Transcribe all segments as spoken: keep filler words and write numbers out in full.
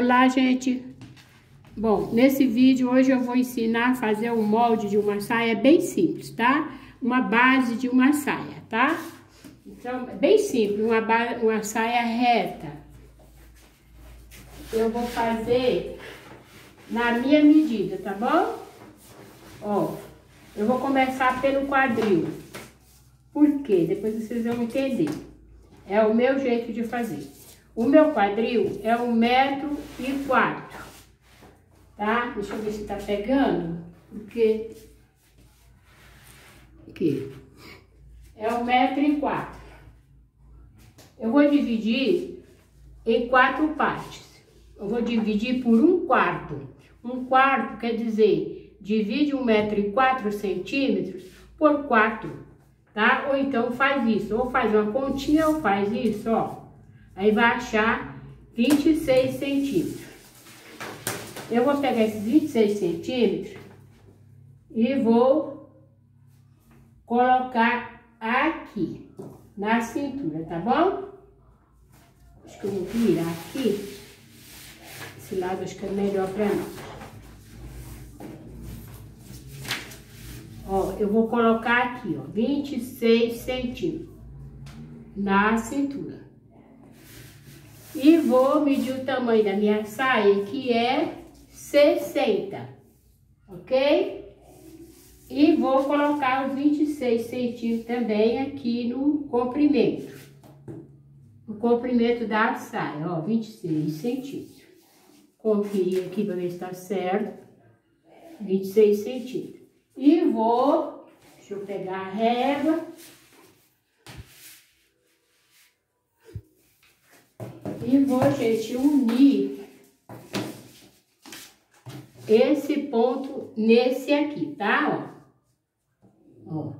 Olá, gente! Bom, nesse vídeo hoje eu vou ensinar a fazer o molde de uma saia bem simples, tá? Uma base de uma saia, tá? Então, bem simples, uma, uma saia reta. Eu vou fazer na minha medida, tá bom? Ó, eu vou começar pelo quadril. Por quê? Depois vocês vão entender. É o meu jeito de fazer. O meu quadril é um metro e quatro, tá? Deixa eu ver se tá pegando, porque aqui é um metro e quatro. Eu vou dividir em quatro partes. Eu vou dividir por um quarto. Um quarto quer dizer, divide um metro e quatro centímetros por quatro, tá? Ou então faz isso, ou faz uma continha ou faz isso, ó. Aí vai achar vinte e seis centímetros. Eu vou pegar esses vinte e seis centímetros e vou colocar aqui na cintura, tá bom? Acho que eu vou virar aqui. Esse lado acho que é melhor pra nós. Ó, eu vou colocar aqui, ó, vinte e seis centímetros na cintura. E vou medir o tamanho da minha saia, que é sessenta, ok? E vou colocar os vinte e seis centímetros também aqui no comprimento. O comprimento da saia, ó, vinte e seis centímetros. Conferir aqui para ver se tá certo. vinte e seis centímetros. E vou, deixa eu pegar a régua. E vou, gente, unir esse ponto nesse aqui, tá? Ó. Ó.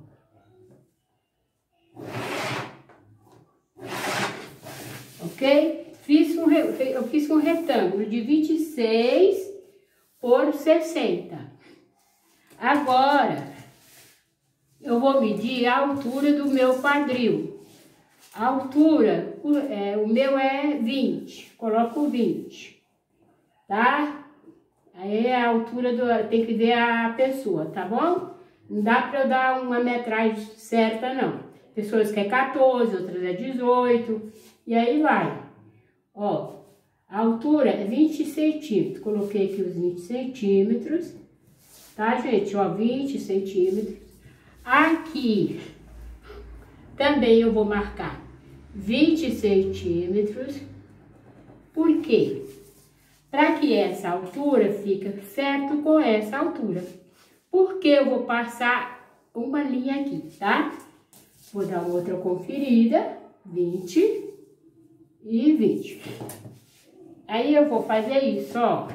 Ok? Fiz um, eu fiz um retângulo de vinte e seis por sessenta. Agora, eu vou medir a altura do meu quadril. A altura, o, é, o meu é vinte, coloco vinte, tá? Aí a altura, do, tem que ver a pessoa, tá bom? Não dá pra eu dar uma metragem certa, não. Pessoas que é quatorze, outras é dezoito, e aí vai. Ó, a altura é vinte centímetros, coloquei aqui os vinte centímetros, tá, gente? Ó, vinte centímetros. Aqui também eu vou marcar vinte centímetros. Por quê? Para que essa altura fique certo com essa altura. Porque eu vou passar uma linha aqui, tá? Vou dar outra conferida, vinte e vinte. Aí eu vou fazer isso, ó.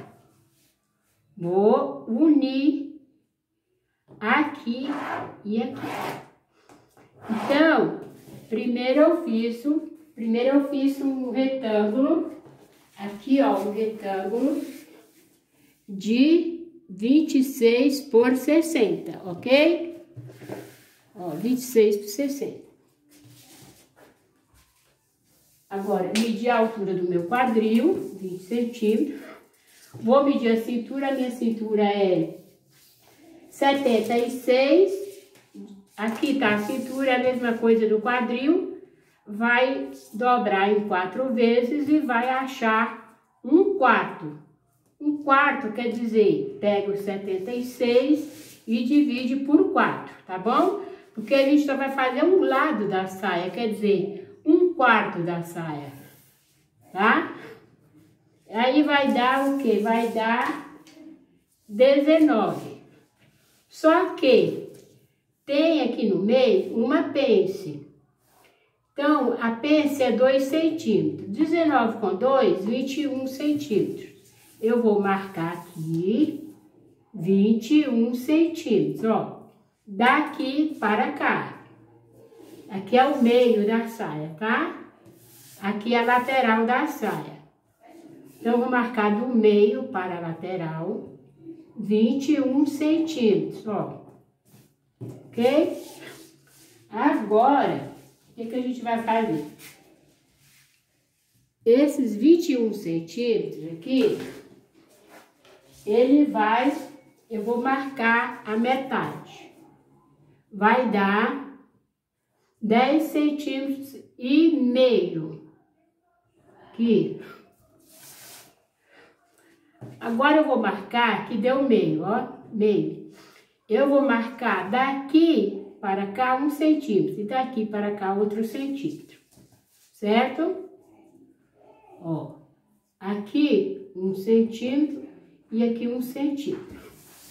Vou unir aqui e aqui. Então, primeiro eu fiz, primeiro eu fiz um retângulo, aqui ó, um retângulo de vinte e seis por sessenta, ok? Ó, vinte e seis por sessenta. Agora, medir a altura do meu quadril, vinte centímetros. Vou medir a cintura, a minha cintura é setenta e seis. Aqui tá a cintura, é a mesma coisa do quadril, vai dobrar em quatro vezes e vai achar um quarto. Um quarto quer dizer, pega os setenta e seis e divide por quatro, tá bom? Porque a gente só vai fazer um lado da saia, quer dizer, um quarto da saia, tá? Aí vai dar o quê? Vai dar dezenove. Só que tem aqui no meio uma pence. Então, a pence é dois centímetros. dezenove com dois, vinte e um centímetros. Eu vou marcar aqui vinte e um centímetros, ó. Daqui para cá. Aqui é o meio da saia, tá? Aqui é a lateral da saia. Então, eu vou marcar do meio para a lateral vinte e um centímetros, ó. Ok? Agora, o que que a gente vai fazer? esses vinte e um centímetros aqui, ele vai, eu vou marcar a metade. Vai dar dez centímetros e meio aqui. Agora eu vou marcar que deu meio, ó, meio. Eu vou marcar daqui para cá um centímetro e daqui para cá outro centímetro, certo? Ó, aqui um centímetro e aqui um centímetro.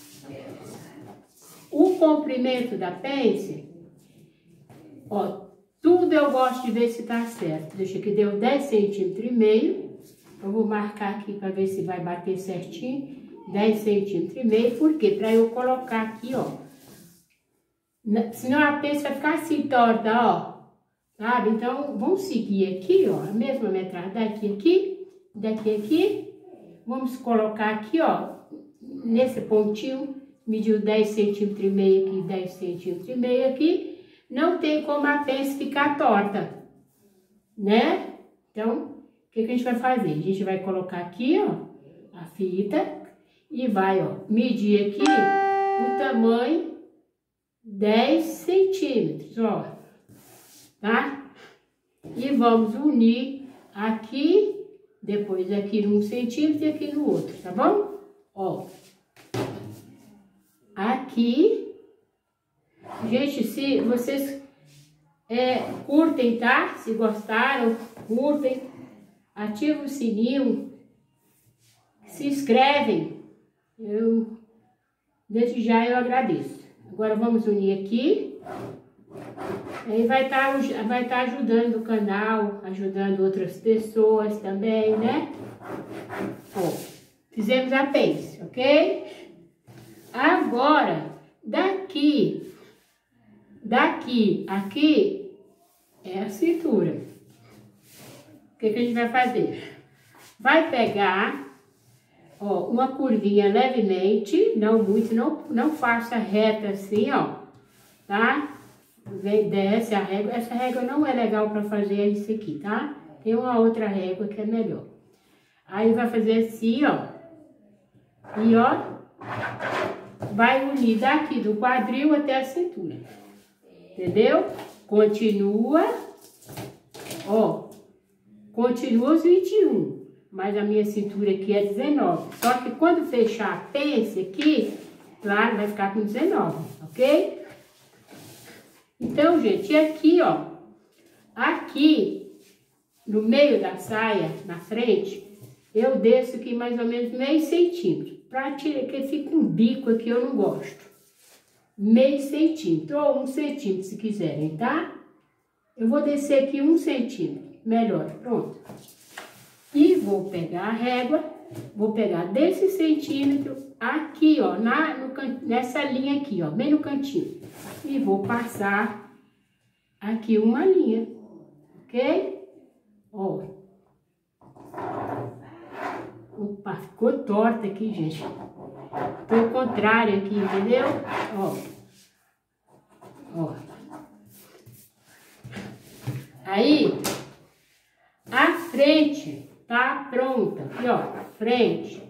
O comprimento da pence, ó, tudo eu gosto de ver se tá certo. Deixa que deu dez centímetros e meio. Eu vou marcar aqui para ver se vai bater certinho. dez centímetros e meio, por quê? Para eu colocar aqui, ó. Senão a pence vai ficar assim torta, ó. Sabe? Então, vamos seguir aqui, ó. A mesma metragem daqui, aqui, daqui, aqui. Vamos colocar aqui, ó. Nesse pontinho, mediu dez centímetros e meio aqui, dez centímetros e meio aqui. Não tem como a pence ficar torta, né? Então, o que que a gente vai fazer? A gente vai colocar aqui, ó, a fita e vai, ó, medir aqui o tamanho dez centímetros, ó, tá? E vamos unir aqui, depois aqui num centímetro e aqui no outro, tá bom? Ó, aqui, gente, se vocês é, curtem, tá? Se gostaram, curtem. Ativa o sininho, se inscrevem, eu, desde já eu agradeço. Agora vamos unir aqui, aí vai estar tá, vai tá ajudando o canal, ajudando outras pessoas também, né? Ó, fizemos a pence, ok? Agora, daqui, daqui, aqui, é a cintura. O que que a gente vai fazer? Vai pegar, ó, uma curvinha levemente, não muito, não, não faça reta assim, ó, tá? Vem, desce a régua. Essa régua não é legal para fazer isso aqui, tá? Tem uma outra régua que é melhor. Aí vai fazer assim, ó, e ó, vai unir daqui do quadril até a cintura, entendeu? Continua, ó. Continua os vinte e um, mas a minha cintura aqui é dezenove. Só que quando fechar a pence aqui, claro, vai ficar com dezenove, ok? Então, gente, aqui, ó, aqui, no meio da saia, na frente, eu desço aqui mais ou menos meio centímetro. Pra tirar, que fica um bico aqui, eu não gosto. Meio centímetro, ou um centímetro, se quiserem, tá? Eu vou descer aqui um centímetro. Melhor, pronto. E vou pegar a régua, vou pegar desse centímetro aqui, ó, na, no can, nessa linha aqui, ó, bem no cantinho. E vou passar aqui uma linha, ok? Ó. Opa, ficou torta aqui, gente. Foi o contrário aqui, entendeu? Ó. Ó. Aí... a frente tá pronta, aqui ó, frente.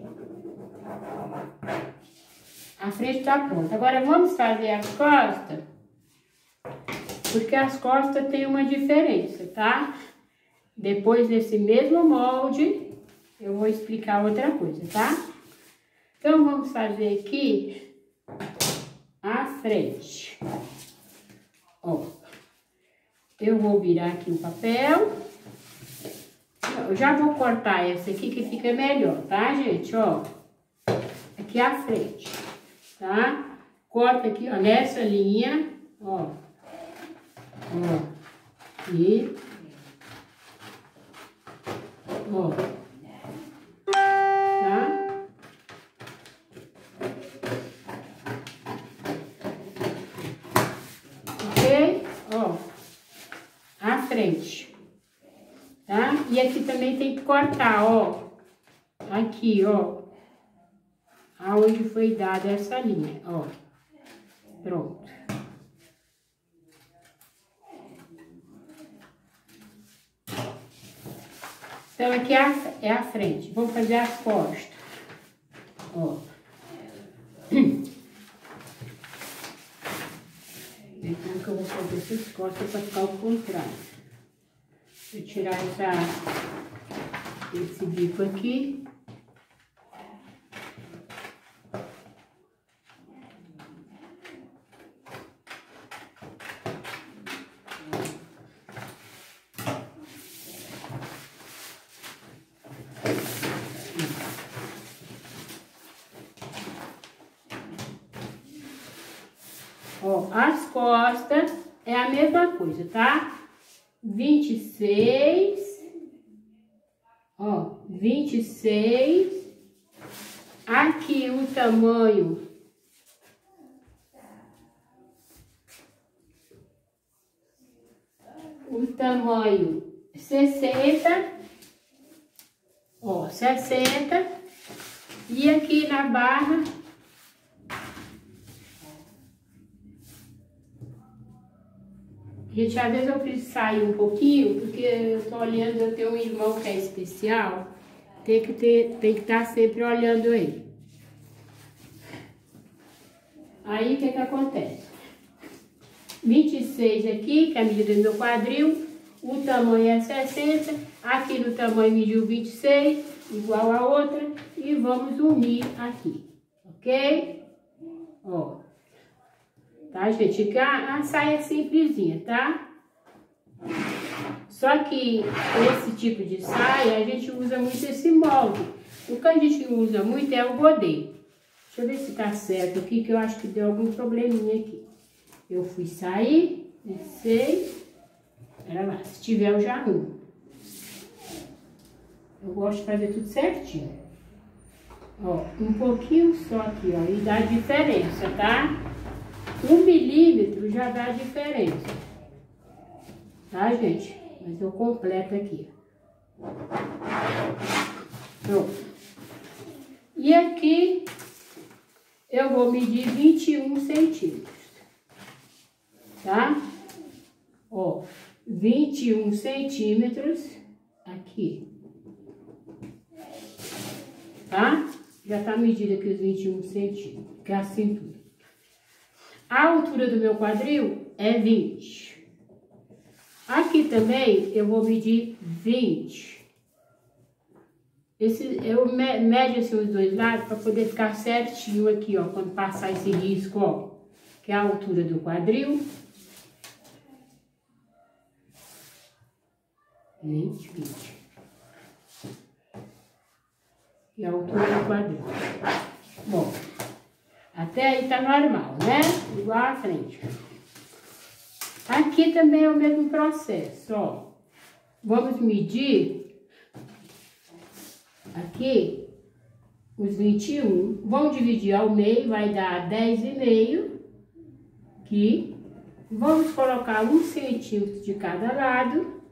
A frente tá pronta. Agora vamos fazer as costas, porque as costas tem uma diferença, tá? Depois desse mesmo molde, eu vou explicar outra coisa, tá? Então vamos fazer aqui a frente. Ó, eu vou virar aqui o papel. Eu já vou cortar essa aqui que fica melhor, tá, gente? Ó, aqui a frente, tá? Corta aqui, ó, nessa linha, ó. Ó, aqui. Ó. Tá? Ok? Ó, a frente. Tá? E aqui também tem que cortar, ó, aqui, ó, aonde foi dada essa linha, ó, pronto. Então, aqui é a, é a frente. Vamos fazer as costas. Ó. Então, que eu vou fazer essas costas para ficar ao contrário. Vou tirar essa, esse bico aqui. Ó, as costas é a mesma coisa, tá? vinte e seis, ó, vinte e seis, aqui o tamanho, o tamanho sessenta, ó, sessenta, e aqui na barra, gente, às vezes eu preciso sair um pouquinho, porque eu tô olhando, eu tenho um irmão que é especial, tem que ter, tem que estar sempre olhando ele. Aí, o que que acontece? vinte e seis aqui, que é a medida do meu quadril, o tamanho é sessenta, aqui no tamanho mediu vinte e seis, igual a outra, e vamos unir aqui, ok? Ó. Tá, gente? Que a, a saia é simplesinha, tá? Só que esse tipo de saia, a gente usa muito esse molde. O que a gente usa muito é o godê. Deixa eu ver se tá certo aqui, que eu acho que deu algum probleminha aqui. Eu fui sair, descei. Pera lá, se tiver eu já arrumo. Eu gosto de fazer tudo certinho. Ó, um pouquinho só aqui, ó, e dá diferença, tá? Um milímetro já dá diferença, tá, gente? Mas eu completo aqui. Pronto. E aqui eu vou medir vinte e um centímetros, tá? Ó, vinte e um centímetros aqui, tá? Já tá medido aqui os vinte e um centímetros, que é a cintura. A altura do meu quadril é vinte. Aqui também eu vou medir vinte. Esse, eu medo assim os dois lados para poder ficar certinho aqui, ó, quando passar esse risco, ó, que é a altura do quadril. vinte, vinte. E a altura do quadril. Bom. Até aí tá normal, né? Igual à frente. Aqui também é o mesmo processo, ó. Vamos medir aqui os vinte e um. Vamos dividir ao meio, vai dar dez e meio. Aqui. Vamos colocar um centímetro de cada lado.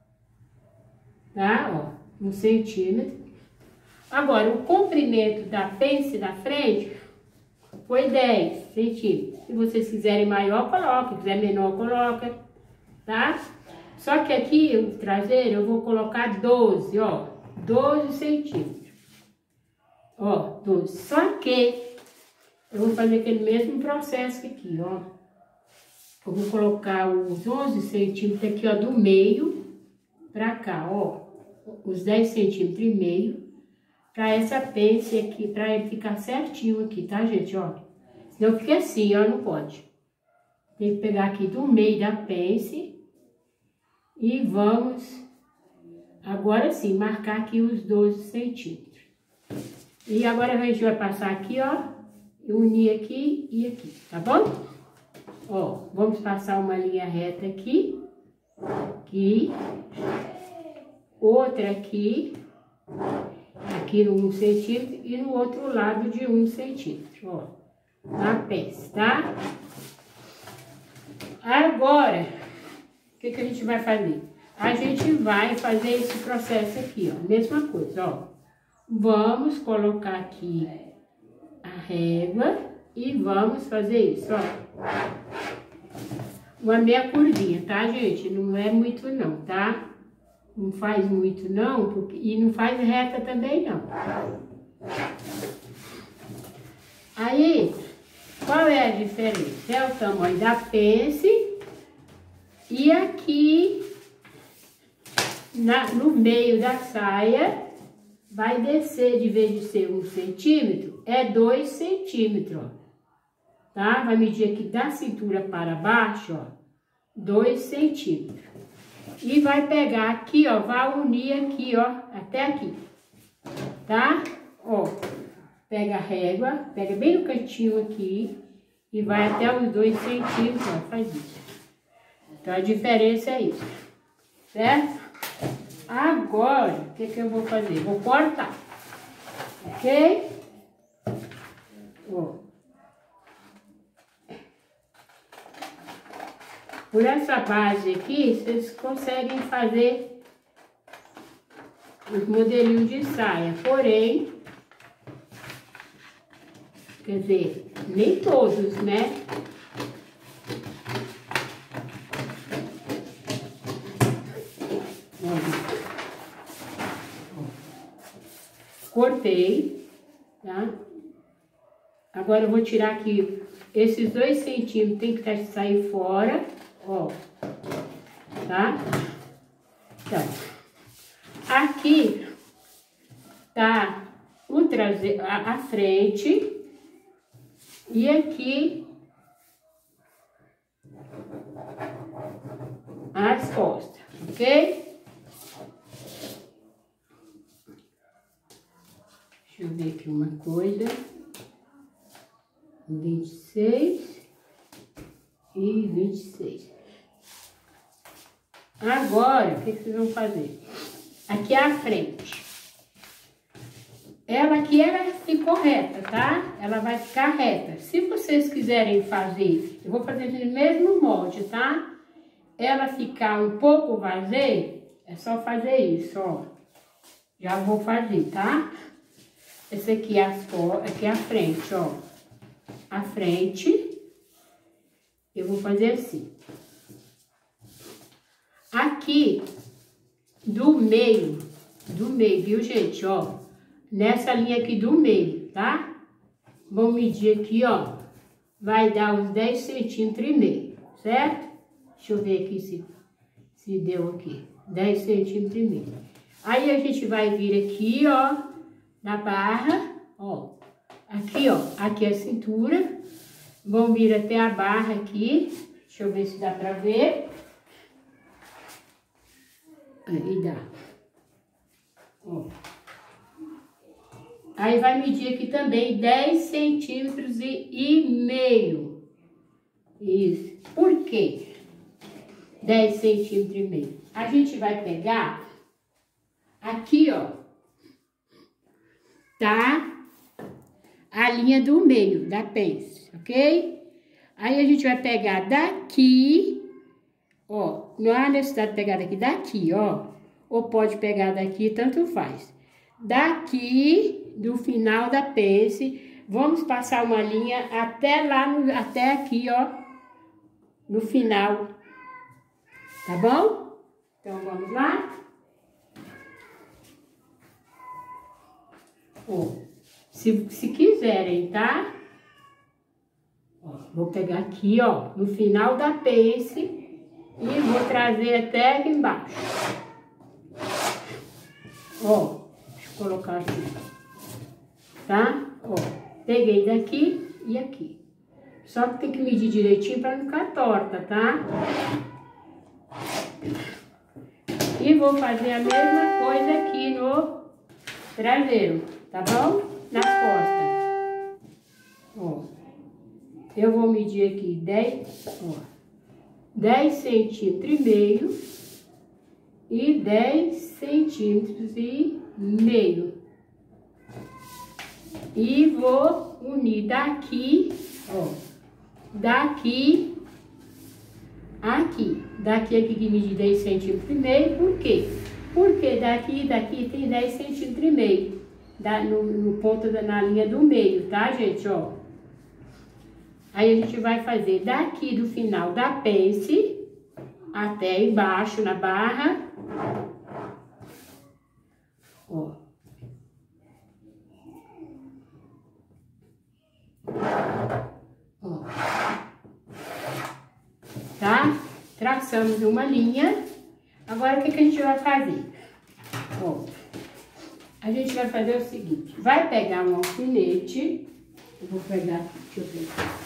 Tá? Ó, um centímetro. Agora, o comprimento da pence da frente foi dez centímetros. Se vocês quiserem maior, coloca. Se quiser menor, coloca. Tá? Só que aqui, o traseiro, eu vou colocar doze, ó. doze centímetros. Ó, doze. Só que eu vou fazer aquele mesmo processo aqui, ó. Eu vou colocar os onze centímetros aqui, ó, do meio pra cá, ó. Os dez centímetros e meio. Pra essa pence aqui, pra ele ficar certinho aqui, tá, gente, ó? Senão fica assim, ó, não pode. Tem que pegar aqui do meio da pence e vamos, agora sim, marcar aqui os doze centímetros. E agora a gente vai passar aqui, ó, e unir aqui e aqui, tá bom? Ó, vamos passar uma linha reta aqui, aqui, outra aqui, aqui no um centímetro e no outro lado de um centímetro, ó, na pence, tá? Agora, o que que a gente vai fazer? A gente vai fazer esse processo aqui, ó, mesma coisa, ó. Vamos colocar aqui a régua e vamos fazer isso, ó. Uma meia curvinha, tá, gente? Não é muito não, tá? não faz muito não, porque, e não faz reta também não. Aí, qual é a diferença? É o tamanho da pence e aqui na, no meio da saia vai descer, de vez de ser um centímetro, é dois centímetros, ó. Tá? Vai medir aqui da cintura para baixo, ó, dois centímetros. E vai pegar aqui, ó, vai unir aqui, ó, até aqui, tá? Ó, pega a régua, pega bem no cantinho aqui e vai até os dois centímetros, ó, faz isso. Então, a diferença é isso, certo? Agora, o que que eu vou fazer? Vou cortar, ok? Ó. Por essa base aqui, vocês conseguem fazer os modelinhos de saia, porém, quer dizer, nem todos, né? Cortei, tá? Agora eu vou tirar aqui, esses dois centímetros tem que sair fora, ó, tá? Então, aqui tá o traseiro, a, a frente, e aqui as costas, ok? Deixa eu ver aqui uma coisa. vinte e seis e vinte e seis. Agora, o que vocês vão fazer? Aqui é a frente. Ela aqui, ela ficou reta, tá? Ela vai ficar reta. Se vocês quiserem fazer, eu vou fazer no mesmo molde, tá? Ela ficar um pouco vazia, é só fazer isso, ó. Já vou fazer, tá? Esse aqui é, as, aqui é a frente, ó. A frente, eu vou fazer assim. Aqui, do meio, do meio, viu, gente, ó? Nessa linha aqui do meio, tá? Vou medir aqui, ó. Vai dar uns dez centímetros e meio, certo? Deixa eu ver aqui se, se deu aqui. dez centímetros e meio. Aí a gente vai vir aqui, ó, na barra, ó. Aqui, ó, aqui é a cintura. Vamos vir até a barra aqui. Deixa eu ver se dá pra ver. Aí dá. Ó. Aí vai medir aqui também dez centímetros e, e meio. Isso. Por quê? dez centímetros e meio. A gente vai pegar aqui, ó. Tá? A linha do meio da pence, ok? Aí a gente vai pegar daqui, ó, não há necessidade de pegar daqui, daqui, ó, ou pode pegar daqui, tanto faz. Daqui, do final da pence, vamos passar uma linha até lá, no, até aqui, ó, no final, tá bom? Então, vamos lá. Ó. Se, se quiserem, tá? Ó, vou pegar aqui, ó, no final da pence e vou trazer até aqui embaixo. Ó, deixa eu colocar aqui, tá? Ó, peguei daqui e aqui. Só que tem que medir direitinho para não ficar torta, tá? E vou fazer a mesma coisa aqui no traseiro, tá bom? Nas costas. Ó. Eu vou medir aqui dez, ó, dez centímetros e meio e dez centímetros e meio. E vou unir daqui, ó, daqui, aqui. Daqui aqui que medir dez centímetros e meio, por quê? Porque daqui e daqui tem dez centímetros e meio. Da, no, no ponto, da, na linha do meio, tá, gente, ó. Aí a gente vai fazer daqui do final da pence até embaixo na barra, Ó. Ó. Tá? Traçamos uma linha. Agora, o que que a gente vai fazer? Ó. A gente vai fazer o seguinte. Vai pegar um alfinete. Eu vou pegar, deixa eu ver.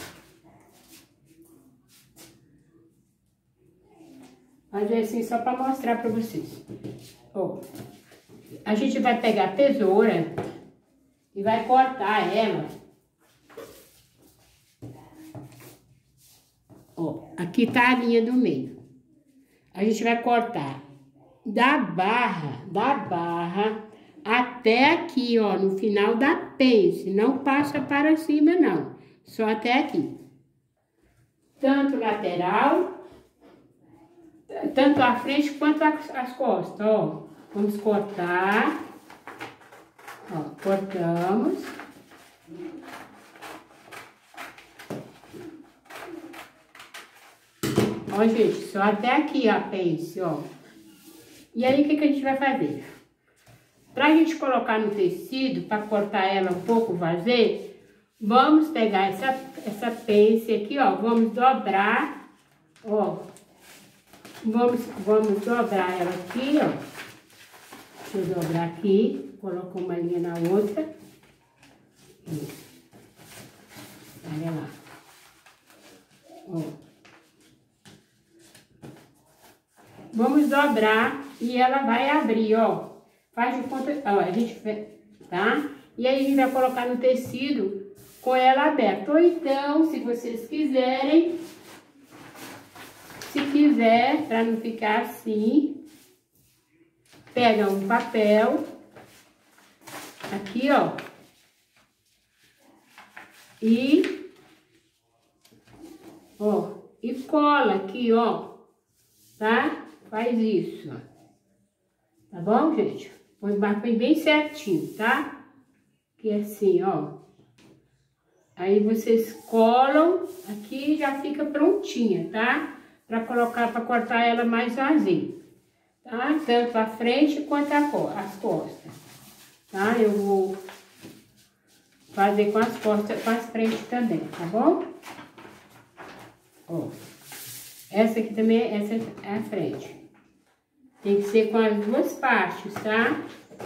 Fazer assim só para mostrar para vocês. Ó, a gente vai pegar a tesoura e vai cortar ela. Ó, aqui tá a linha do meio. A gente vai cortar da barra, da barra até aqui, ó, no final da pence. Não passa para cima, não. Só até aqui. Tanto lateral, tanto a frente quanto as costas, ó. Vamos cortar. Ó, cortamos. Ó, gente, só até aqui a pence, ó. E aí, o que que a gente vai fazer? Pra gente colocar no tecido, para cortar ela um pouco vazia, vamos pegar essa, essa pence aqui, ó. Vamos dobrar, ó. Vamos, vamos dobrar ela aqui, ó. Deixa eu dobrar aqui. Coloco uma linha na outra. Olha lá. Ó. Vamos dobrar e ela vai abrir, ó. Faz de conta, ó, a gente, tá? E aí a gente vai colocar no tecido com ela aberta. Ou então, se vocês quiserem, se quiser, para não ficar assim, pega um papel, aqui, ó, e, ó, e cola aqui, ó, tá? Faz isso, tá bom, gente? Põe bem certinho, tá? Que é assim, ó. Aí vocês colam aqui e já fica prontinha, tá? Pra colocar, pra cortar ela mais vazia, tá? Tanto a frente quanto a, as costas, tá? Eu vou fazer com as costas, com as frentes também, tá bom? Ó. Essa aqui também, essa é a frente. Tem que ser com as duas partes, tá?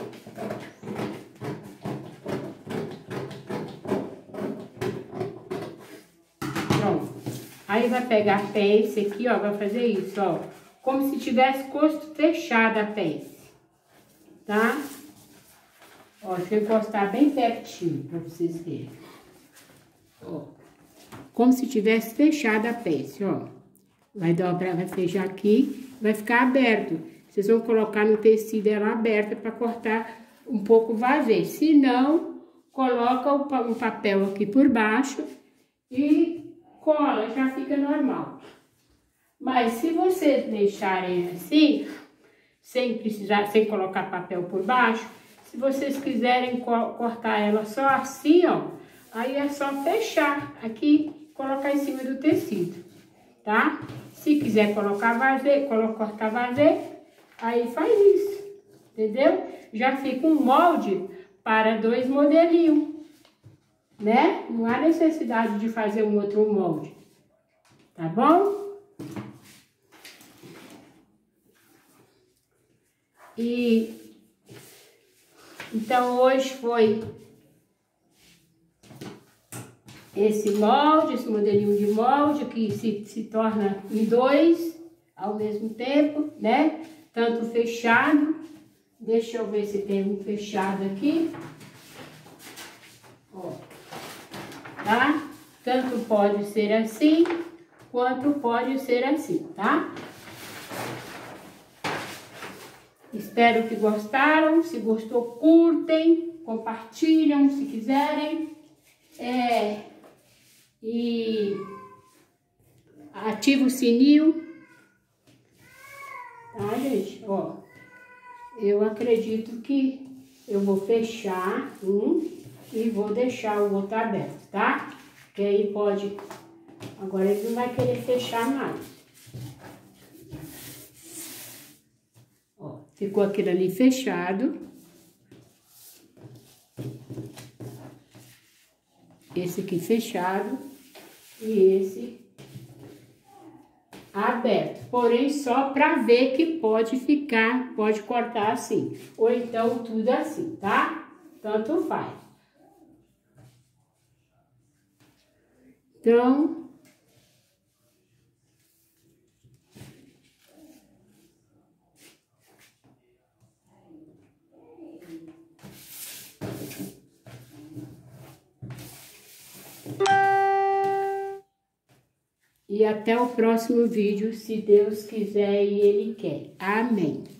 Pronto. Aí vai pegar a pence aqui, ó, vai fazer isso, ó. Como se tivesse costo fechado a pence, tá? Ó, deixa eu encostar bem pertinho pra vocês verem. Ó. Como se tivesse fechado a pence, ó. Vai dobrar, vai fechar aqui, vai ficar aberto. Vocês vão colocar no tecido ela aberta para cortar um pouco vazio. Se não, coloca um papel aqui por baixo e cola, já fica normal. Mas se vocês deixarem assim, sem precisar, sem colocar papel por baixo, se vocês quiserem co cortar ela só assim, ó, aí é só fechar aqui e colocar em cima do tecido, tá? Se quiser colocar vazio, cortar vazio, aí faz isso, entendeu? Já fica um molde para dois modelinhos, né? Não há necessidade de fazer um outro molde, tá bom? E então hoje foi esse molde, esse modelinho de molde que se, se torna em dois ao mesmo tempo, né? Tanto fechado, deixa eu ver se tem um fechado aqui, ó, tá? Tanto pode ser assim, quanto pode ser assim, tá? Espero que gostaram. Se gostou, curtem, compartilham se quiserem. É, e ativa o sininho. Tá, gente? Ó, eu acredito que eu vou fechar um e vou deixar o outro aberto, tá? Que aí pode... Agora ele não vai querer fechar mais. Ó, ficou aquilo ali fechado. esse aqui fechado e esse aberto, porém só para ver que pode ficar, pode cortar assim, ou então tudo assim, tá? Tanto faz. Então, e até o próximo vídeo, se Deus quiser e Ele quer. Amém.